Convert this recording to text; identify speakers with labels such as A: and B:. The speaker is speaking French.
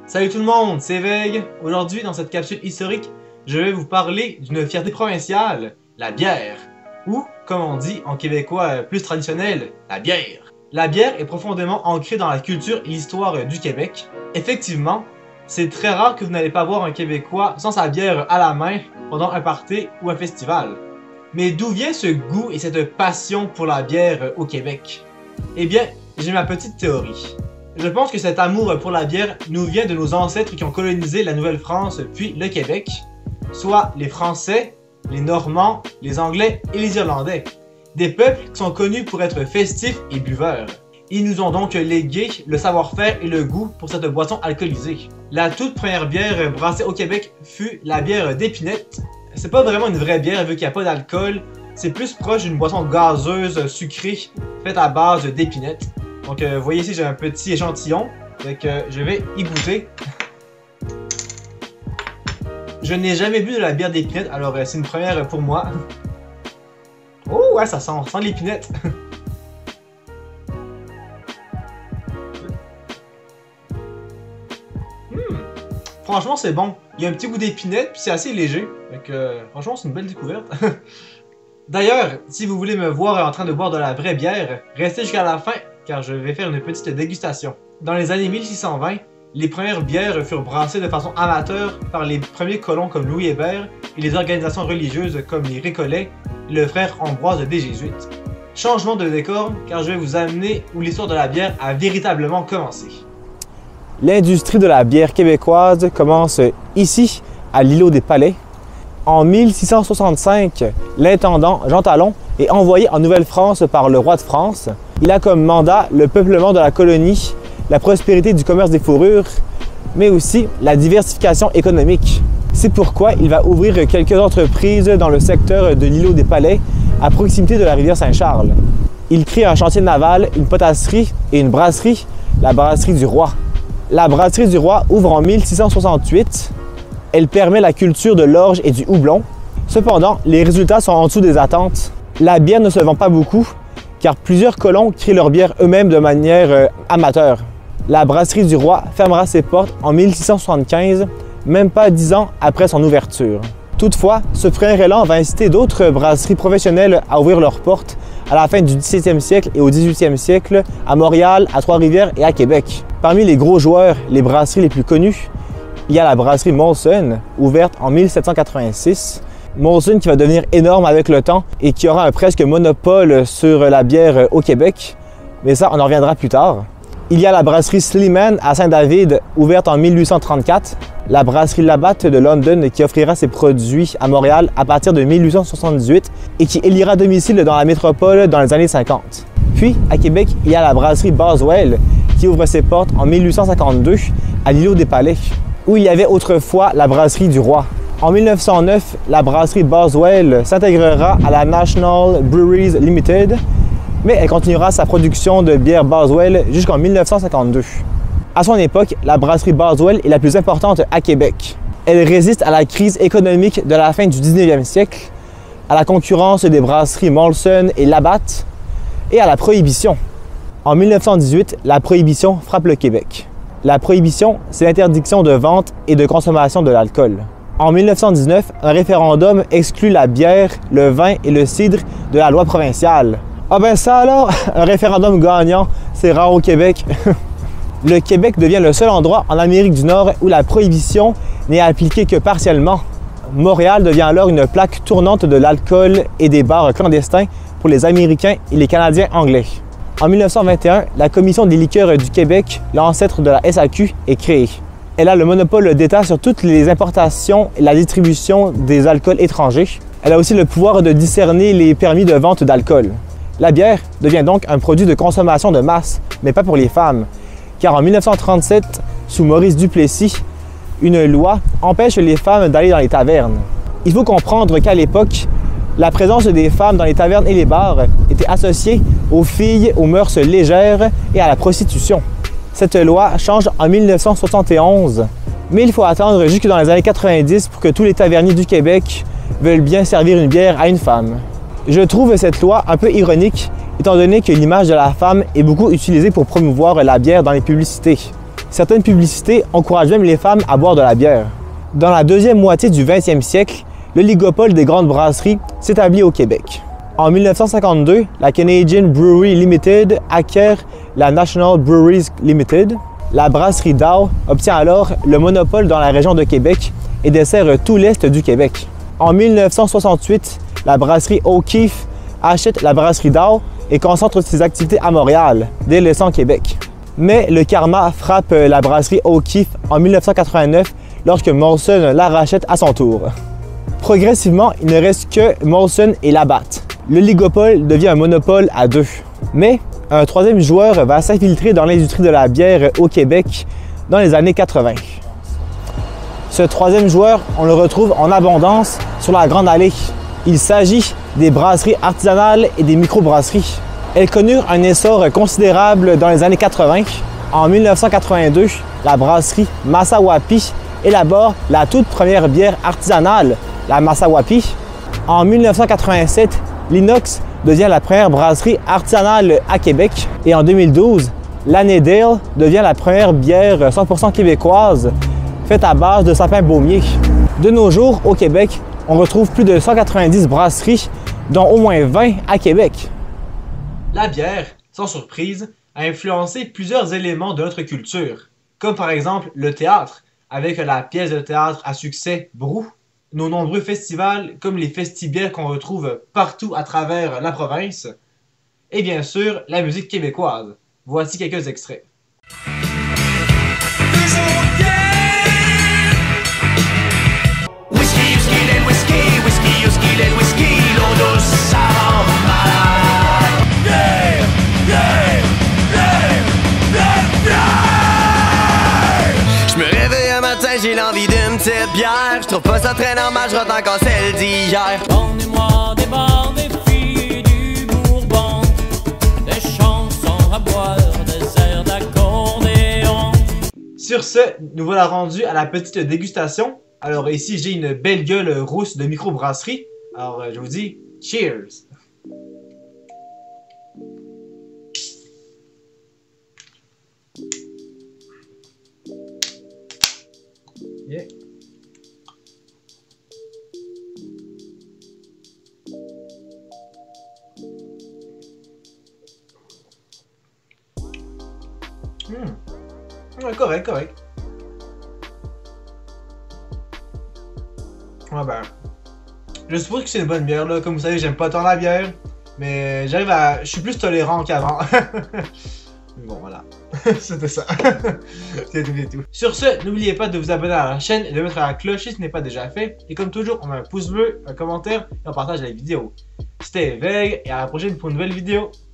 A: Salut tout le monde, c'est Veg. Aujourd'hui, dans cette capsule historique, je vais vous parler d'une fierté provinciale, la bière. Ou, comme on dit en québécois plus traditionnel, la bière. La bière est profondément ancrée dans la culture et l'histoire du Québec. Effectivement, c'est très rare que vous n'allez pas voir un Québécois sans sa bière à la main pendant un party ou un festival. Mais d'où vient ce goût et cette passion pour la bière au Québec? Eh bien, j'ai ma petite théorie. Je pense que cet amour pour la bière nous vient de nos ancêtres qui ont colonisé la Nouvelle-France puis le Québec, soit les Français, les Normands, les Anglais et les Irlandais. Des peuples qui sont connus pour être festifs et buveurs. Ils nous ont donc légué le savoir-faire et le goût pour cette boisson alcoolisée. La toute première bière brassée au Québec fut la bière d'Épinette. C'est pas vraiment une vraie bière vu qu'il n'y a pas d'alcool, c'est plus proche d'une boisson gazeuse sucrée faite à base d'épinette. Donc vous voyez ici j'ai un petit échantillon, donc je vais y goûter. Je n'ai jamais bu de la bière d'épinette, alors c'est une première pour moi. Oh ouais, ça sent l'épinette. Franchement c'est bon, il y a un petit goût d'épinette puis c'est assez léger, donc franchement c'est une belle découverte. D'ailleurs, si vous voulez me voir en train de boire de la vraie bière, restez jusqu'à la fin car je vais faire une petite dégustation. Dans les années 1620, les premières bières furent brassées de façon amateur par les premiers colons comme Louis Hébert et les organisations religieuses comme les Récollets et le frère Ambroise des Jésuites. Changement de décor car je vais vous amener où l'histoire de la bière a véritablement commencé.
B: L'industrie de la bière québécoise commence ici, à l'îlot des Palais. En 1665, l'intendant Jean Talon est envoyé en Nouvelle-France par le roi de France. Il a comme mandat le peuplement de la colonie, la prospérité du commerce des fourrures, mais aussi la diversification économique. C'est pourquoi il va ouvrir quelques entreprises dans le secteur de l'îlot des Palais, à proximité de la rivière Saint-Charles. Il crée un chantier naval, une potasserie et une brasserie, la brasserie du Roi. La brasserie du Roi ouvre en 1668. Elle permet la culture de l'orge et du houblon. Cependant, les résultats sont en dessous des attentes. La bière ne se vend pas beaucoup, car plusieurs colons créent leur bière eux-mêmes de manière amateur. La brasserie du Roi fermera ses portes en 1675, même pas 10 ans après son ouverture. Toutefois, ce premier élan va inciter d'autres brasseries professionnelles à ouvrir leurs portes à la fin du 17e siècle et au 18e siècle à Montréal, à Trois-Rivières et à Québec. Parmi les gros joueurs, les brasseries les plus connues, il y a la brasserie Molson, ouverte en 1786. Molson qui va devenir énorme avec le temps et qui aura un presque monopole sur la bière au Québec. Mais ça, on en reviendra plus tard. Il y a la brasserie Sleeman à Saint-David, ouverte en 1834. La brasserie Labatt de London qui offrira ses produits à Montréal à partir de 1878 et qui élira domicile dans la métropole dans les années 50. Puis, à Québec, il y a la brasserie Boswell qui ouvre ses portes en 1852 à l'îlot des Palais, où il y avait autrefois la brasserie du Roi. En 1909, la brasserie Boswell s'intégrera à la National Breweries Limited, mais elle continuera sa production de bière Boswell jusqu'en 1952. À son époque, la brasserie Boswell est la plus importante à Québec. Elle résiste à la crise économique de la fin du 19e siècle, à la concurrence des brasseries Molson et Labatt, et à la prohibition. En 1918, la prohibition frappe le Québec. La prohibition, c'est l'interdiction de vente et de consommation de l'alcool. En 1919, un référendum exclut la bière, le vin et le cidre de la loi provinciale. Ah ben ça alors, un référendum gagnant, c'est rare au Québec. Le Québec devient le seul endroit en Amérique du Nord où la prohibition n'est appliquée que partiellement. Montréal devient alors une plaque tournante de l'alcool et des bars clandestins pour les Américains et les Canadiens anglais. En 1921, la Commission des liqueurs du Québec, l'ancêtre de la SAQ, est créée. Elle a le monopole d'État sur toutes les importations et la distribution des alcools étrangers. Elle a aussi le pouvoir de discerner les permis de vente d'alcool. La bière devient donc un produit de consommation de masse, mais pas pour les femmes, car en 1937, sous Maurice Duplessis, une loi empêche les femmes d'aller dans les tavernes. Il faut comprendre qu'à l'époque, la présence des femmes dans les tavernes et les bars était associée aux filles, aux mœurs légères et à la prostitution. Cette loi change en 1971, mais il faut attendre jusque dans les années 90 pour que tous les taverniers du Québec veulent bien servir une bière à une femme. Je trouve cette loi un peu ironique, étant donné que l'image de la femme est beaucoup utilisée pour promouvoir la bière dans les publicités. Certaines publicités encouragent même les femmes à boire de la bière. Dans la deuxième moitié du 20e siècle, l'oligopole des grandes brasseries s'établit au Québec. En 1952, la Canadian Brewery Limited acquiert la National Breweries Limited. La brasserie Dow obtient alors le monopole dans la région de Québec et dessert tout l'est du Québec. En 1968, la brasserie O'Keeffe achète la brasserie Dow et concentre ses activités à Montréal, délaissant Québec. Mais le karma frappe la brasserie O'Keeffe en 1989 lorsque Molson la rachète à son tour. Progressivement, il ne reste que Molson et Labatt. L'oligopole devient un monopole à deux. Mais un troisième joueur va s'infiltrer dans l'industrie de la bière au Québec dans les années 80. Ce troisième joueur, on le retrouve en abondance sur la Grande Allée. Il s'agit des brasseries artisanales et des microbrasseries. Elles connurent un essor considérable dans les années 80. En 1982, la brasserie Massawapi élabore la toute première bière artisanale, la Massawapi. En 1987, l'Inox devient la première brasserie artisanale à Québec. Et en 2012, l'Annedale devient la première bière 100% québécoise faite à base de sapin baumier. De nos jours, au Québec, on retrouve plus de 190 brasseries, dont au moins 20 à Québec.
A: La bière, sans surprise, a influencé plusieurs éléments de notre culture, comme par exemple le théâtre, avec la pièce de théâtre à succès Brou, nos nombreux festivals comme les festibières qu'on retrouve partout à travers la province, et bien sûr la musique québécoise. Voici quelques extraits.
C: J'ai l'envie d'une petite bière. Je trouve pas ça très normal, je retiens encore celle d'hier.
D: Donnez-moi des bars, des filles, du bourbon, des chansons à boire, des airs d'accordéon.
A: Sur ce, nous voilà rendus à la petite dégustation. Alors ici, j'ai une belle gueule rousse de microbrasserie. Alors je vous dis, cheers! Yeah. Ouais, correct. Ouais, ben, je suppose que c'est une bonne bière, là. Comme vous savez, j'aime pas tant la bière, mais j'arrive à... Je suis plus tolérant qu'avant. Bon, voilà. C'était ça. C'est tout. Sur ce, n'oubliez pas de vous abonner à la chaîne et de mettre la cloche si ce n'est pas déjà fait. Et comme toujours, on met un pouce bleu, un commentaire et on partage la vidéo. C'était Veg et à la prochaine pour une nouvelle vidéo.